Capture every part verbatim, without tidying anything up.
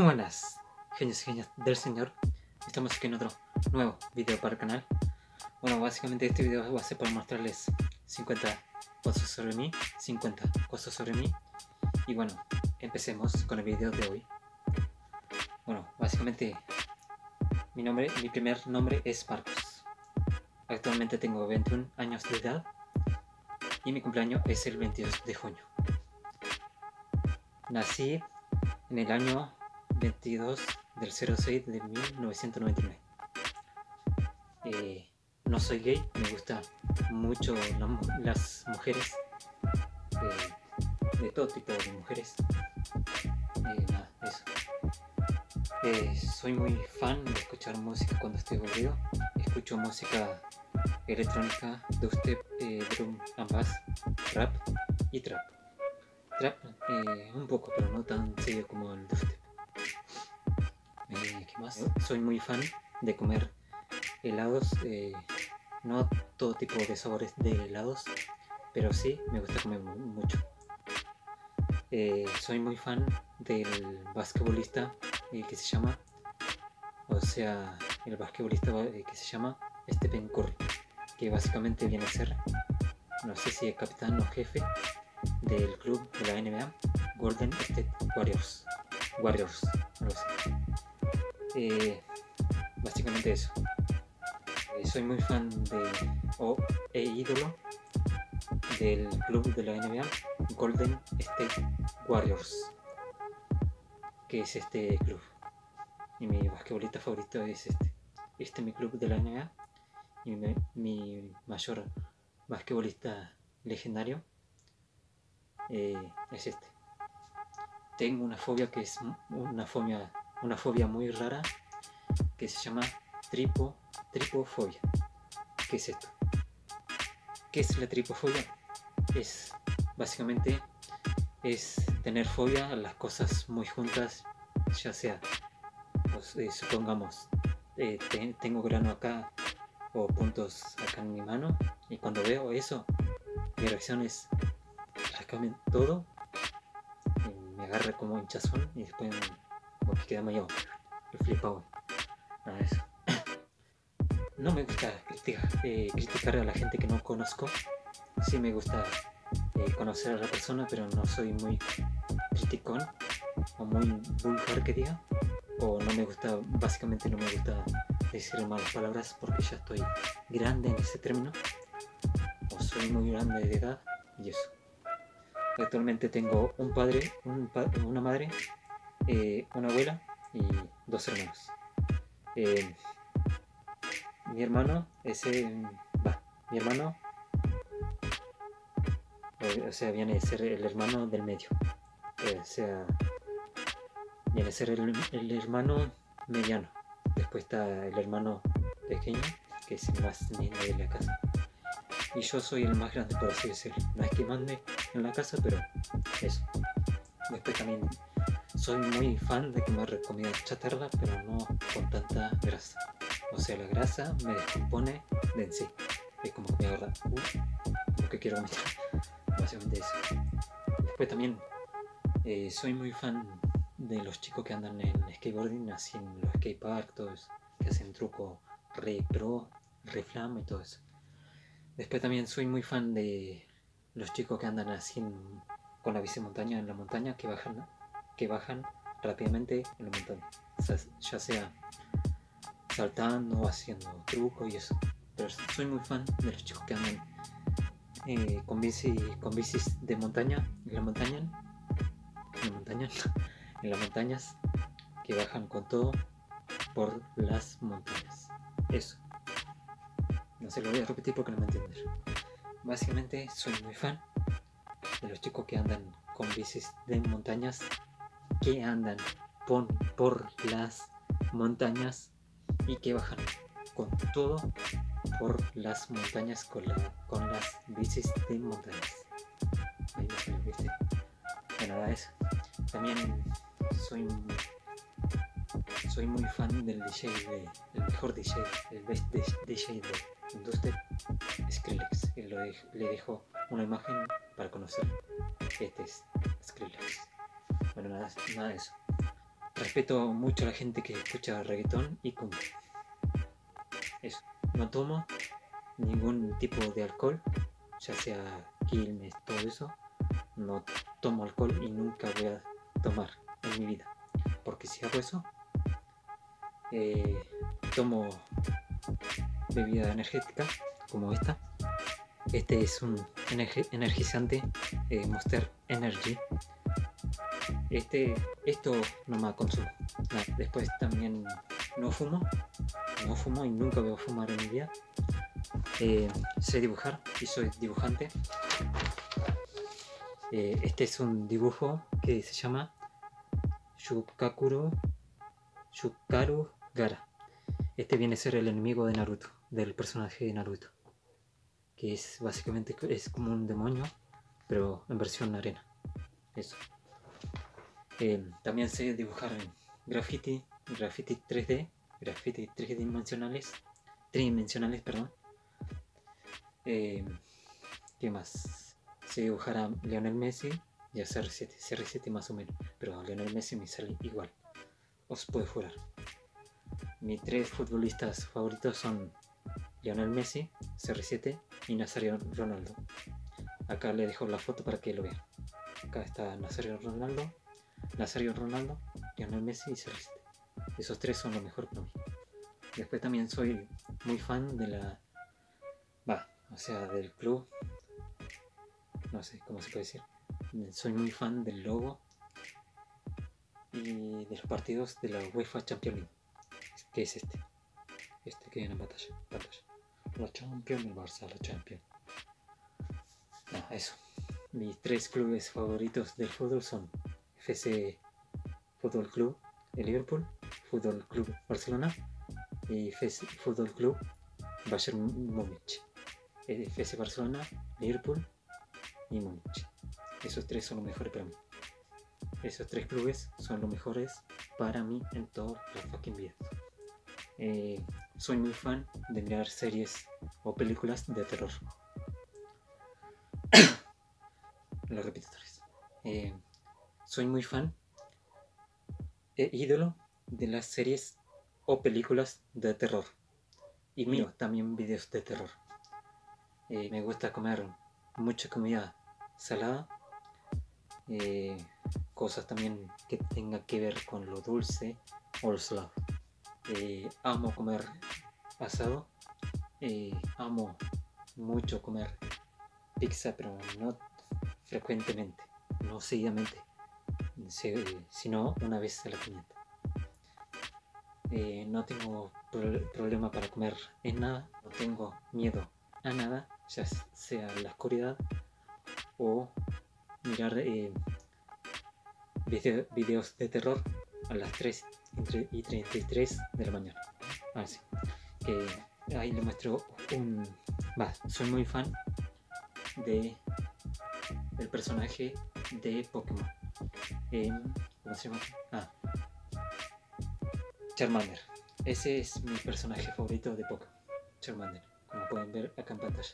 Muy buenas, genios y genias del señor. Estamos aquí en otro nuevo video para el canal. Bueno, básicamente este video va a ser para mostrarles cincuenta cosas sobre mí, cincuenta cosas sobre mí. Y bueno, empecemos con el video de hoy. Bueno, básicamente mi nombre, mi primer nombre es Marcos. Actualmente tengo veintiún años de edad y mi cumpleaños es el veintidós de junio. Nací en el año veintidós del cero seis de mil novecientos noventa y nueve. Eh, no soy gay, me gustan mucho la, las mujeres, eh, de todo tipo de mujeres. Eh, nada, eso. Eh, soy muy fan de escuchar música cuando estoy aburrido. Escucho música electrónica, dubstep, eh, drum and bass, rap y trap. Trap eh, un poco, pero no tan serio como el dubstep. Eh, ¿Qué más? Soy muy fan de comer helados, eh, no todo tipo de sabores de helados, pero sí me gusta comer mucho. Eh, soy muy fan del basquetbolista eh, que se llama, o sea, el basquetbolista eh, que se llama Stephen Curry, que básicamente viene a ser, no sé si es capitán o jefe del club de la N B A, Golden State Warriors. Warriors, no lo sé. Eh, básicamente eso. Eh, soy muy fan de, o e ídolo del club de la N B A, Golden State Warriors, que es este club. Y mi basquetbolista favorito es este. Este es mi club de la N B A. Y mi, mi mayor basquetbolista legendario eh, es este. Tengo una fobia que es una fobia, una fobia muy rara que se llama tripo, tripofobia. ¿Qué es esto? ¿Qué es la tripofobia? Es básicamente es tener fobia a las cosas muy juntas, ya sea, pues, eh, supongamos, eh, te, tengo grano acá o puntos acá en mi mano, y cuando veo eso, mi reacción es rascarme todo, y me agarra como hinchazón y después como que queda medio flipado. Nada de eso. No me gusta criticar, eh, criticar a la gente que no conozco. Sí me gusta eh, conocer a la persona, pero no soy muy criticón o muy vulgar que diga. O no me gusta, básicamente no me gusta decir malas palabras porque ya estoy grande en ese término. O soy muy grande de edad y eso. Actualmente tengo un padre, un pa una madre, eh, una abuela y dos hermanos. Eh, mi hermano, ese, va, mi hermano, o sea, viene a ser el hermano del medio. Eh, o sea, viene a ser el, el hermano mediano. Después está el hermano pequeño, que es el más niño de la casa. Y yo soy el más grande, por así decirlo. No es que mande en la casa, pero eso. Después también soy muy fan de comer comida chatarra, pero no con tanta grasa. O sea, la grasa me descompone de en sí. Es como que me agarra, uh, como que quiero vomitar. Básicamente eso. Después también eh, soy muy fan de los chicos que andan en skateboarding, así en los skateparks, todos, que hacen truco re pro, re flama y todo eso. Después también soy muy fan de los chicos que andan así en, con la bici montaña en la montaña, que bajan, que bajan rápidamente en la montaña, o sea, ya sea saltando o haciendo truco y eso. Pero soy muy fan de los chicos que andan eh, con bici, con bicis de montaña, en la montaña, en la montaña, en las montañas, que bajan con todo por las montañas. Eso. No se lo voy a repetir porque no me entienden. Básicamente soy muy fan de los chicos que andan con bicis de montañas, que andan por, por las montañas y que bajan con todo por las montañas con, la, con las bicis de montañas. Ahí no se lo viste. Bueno, nada de eso. También soy soy muy fan del D J, de, el mejor D J, el best D J de industria, Skrillex. Y lo de, le dejo una imagen para conocer. Este es Skrillex. Bueno, nada, nada de eso. respeto mucho a la gente que escucha reggaetón y cumbia. Eso. No tomo ningún tipo de alcohol, ya sea Quilmes, todo eso. No tomo alcohol y nunca voy a tomar en mi vida, porque si hago eso, eh, tomo bebida energética como esta. Este es un energi energizante eh, Monster Energy. Este, esto no me consumo. No, después también no fumo, no fumo y nunca voy a fumar en mi vida. Eh, sé dibujar y soy dibujante. Eh, este es un dibujo que se llama Shukakuro Shukaru Gara. Este viene a ser el enemigo de Naruto, del personaje de Naruto, que es básicamente es como un demonio, pero en versión arena. Eso. Eh, también sé dibujar en graffiti, graffiti tres D, graffiti tridimensionales, tridimensionales, perdón. Eh, ¿Qué más? Sé dibujar a Lionel Messi y a C R siete, C R siete más o menos, pero a Lionel Messi me sale igual, os puedo jurar. Mis tres futbolistas favoritos son Lionel Messi, C R siete y Nazario Ronaldo. Acá le dejo la foto para que lo vean. Acá está Nazario Ronaldo, Nazario Ronaldo, Lionel Messi y C R siete. Esos tres son lo mejor para mí. Después también soy muy fan de la... Va, o sea, del club. No sé cómo se puede decir. Soy muy fan del logo y de los partidos de la UEFA Champions League, que es este. Este que viene en pantalla. pantalla. La Champions, el Barça, la Champions. No, eso. Mis tres clubes favoritos del fútbol son F C Fútbol Club de Liverpool, Fútbol Club Barcelona y F C Fútbol Club Bayern Múnich. F C Barcelona, Liverpool y Múnich. Esos tres son los mejores para mí. Esos tres clubes son los mejores para mí en toda la fucking vida. Eh, soy muy fan de mirar series o películas de terror. Lo repito otra vez. Eh, soy muy fan e ídolo de las series o películas de terror. Y miro también videos de terror. Eh, me gusta comer mucha comida salada. Eh, cosas también que tengan que ver con lo dulce o lo salado. Eh, amo comer asado. Eh, amo mucho comer pizza, pero no frecuentemente, no seguidamente, sino una vez a la quinientas. Eh, no tengo pro problema para comer en nada, no tengo miedo a nada, ya sea la oscuridad o mirar eh, video, videos de terror a las tres y treinta y tres de la mañana. Así que ahí le muestro un... Va, soy muy fan de el personaje de Pokémon. Eh, ¿Cómo se llama? Ah, Charmander. Ese es mi personaje favorito de Pokémon. Charmander, como pueden ver acá en pantalla.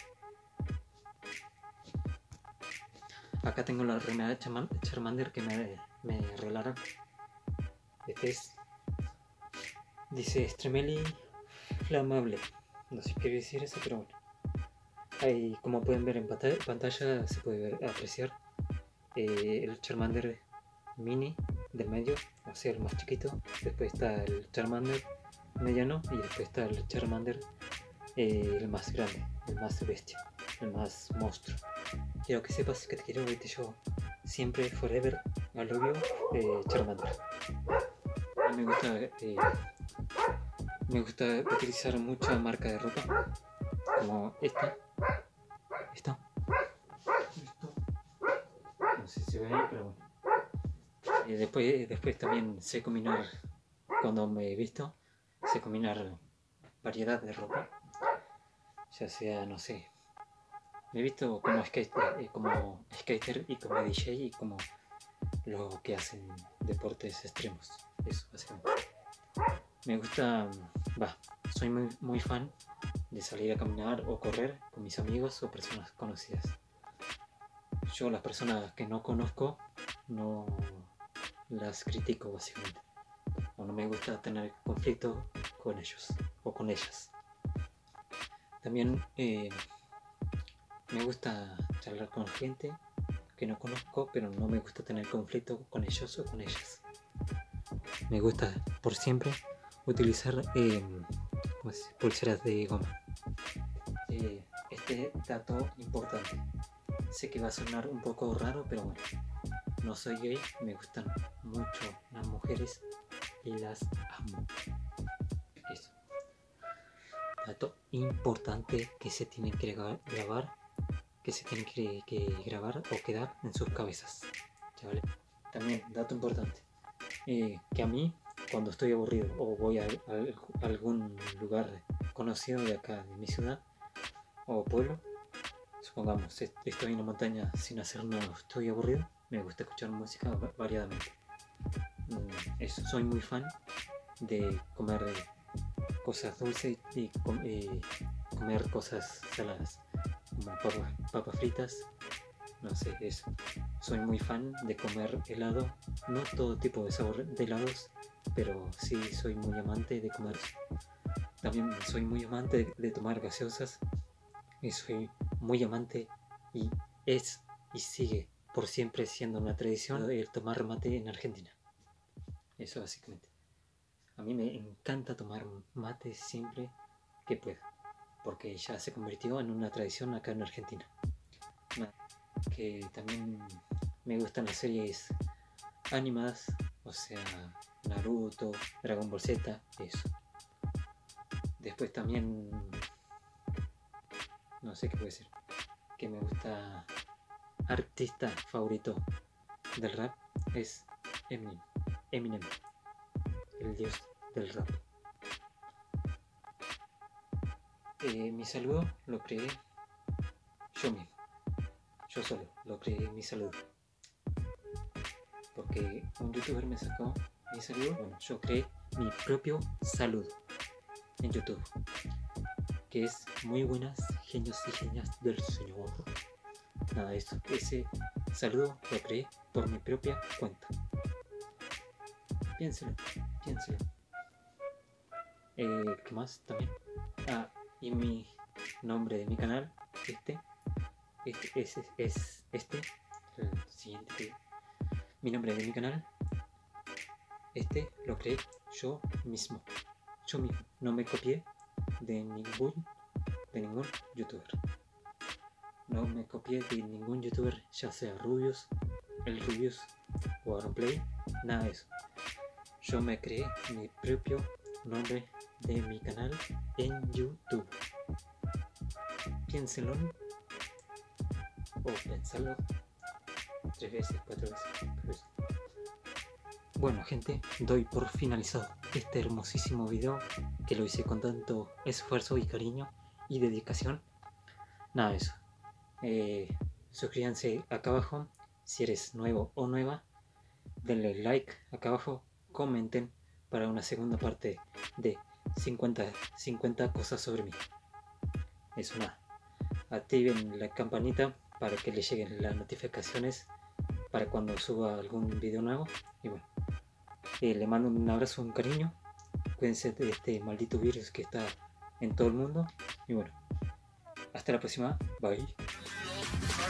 Acá tengo la remera de Charmander que me, me regalaron. Este es... Dice Stremeli Flamable. No sé qué quiere decir eso, pero bueno. Ahí, como pueden ver en pantalla, pantalla se puede ver, apreciar eh, el Charmander mini del medio, o sea el más chiquito. Después está el Charmander mediano y después está el Charmander eh, el más grande, el más bestia, el más monstruo. Quiero que sepas que te quiero, vete yo siempre, forever, I love you, eh, Charmander. A mí me gusta, eh, me gusta utilizar mucha marca de ropa, como esta, esta, esto, no sé si se ve ahí, pero bueno. Eh, después, después también sé combinar, cuando me he visto, sé combinar variedad de ropa, ya sea, no sé, me he visto como skater, eh, como skater y como D J y como los que hacen deportes extremos, eso básicamente. Me gusta, va, soy muy, muy fan de salir a caminar o correr con mis amigos o personas conocidas. Yo las personas que no conozco no, las critico básicamente. O no me gusta tener conflicto con ellos o con ellas. También eh, me gusta charlar con gente que no conozco, pero no me gusta tener conflicto con ellos o con ellas. Me gusta por siempre utilizar eh, pulseras de goma. Eh, este dato importante. Sé que va a sonar un poco raro, pero bueno, no soy gay, me gustan mucho las mujeres y las amo. Eso. Dato importante que se tiene que grabar, que se tiene que, que grabar o quedar en sus cabezas. ¿Vale? También, dato importante, eh, que a mí, cuando estoy aburrido o voy a, a, a algún lugar conocido de acá, de mi ciudad o pueblo, supongamos, estoy en la montaña sin hacer nada, estoy aburrido, me gusta escuchar música variadamente. Eso, soy muy fan de comer cosas dulces y com eh, comer cosas saladas, como papas, papas fritas, no sé, eso. Soy muy fan de comer helado, no todo tipo de sabor de helados, pero sí soy muy amante de comer. También soy muy amante de, de tomar gaseosas, y soy muy amante y es y sigue por siempre siendo una tradición el tomar mate en Argentina. Eso básicamente. A mí me encanta tomar mate siempre que pueda, porque ya se convirtió en una tradición acá en Argentina. Que también me gustan las series animadas, o sea, Naruto, Dragon Ball Z, eso. Después también, no sé qué puede ser, que me gusta, artista favorito del rap es Eminem, Eminem, el dios del rap. Eh, mi saludo lo creé yo mismo, yo solo lo creé mi saludo, porque un youtuber me sacó mi saludo. Bueno, yo creé mi propio saludo en YouTube, que es muy buenas genios y genias del señor. Nada de eso, ese saludo lo creé por mi propia cuenta. Piénselo, piénselo. Eh, ¿Qué más también? Ah, y mi nombre de mi canal, este, este es, es, es este, el siguiente. Mi nombre de mi canal, este lo creé yo mismo, yo mismo. No me copié de ningún, de ningún youtuber. No me copié de ningún youtuber, ya sea Rubius, el Rubius o Auronplay, nada de eso. Yo me creé mi propio nombre de mi canal en YouTube. Piénsenlo o pensarlo tres veces, cuatro veces. Bueno, gente, doy por finalizado este hermosísimo video que lo hice con tanto esfuerzo y cariño y dedicación. Nada de eso. Eh, suscríbanse acá abajo si eres nuevo o nueva. Denle like acá abajo. Comenten para una segunda parte de cincuenta, cincuenta cosas sobre mí. Eso, nada. Activen la campanita para que les lleguen las notificaciones para cuando suba algún video nuevo. Y bueno, eh, le mando un abrazo, un cariño. Cuídense de este maldito virus que está en todo el mundo. Y bueno, hasta la próxima. Bye.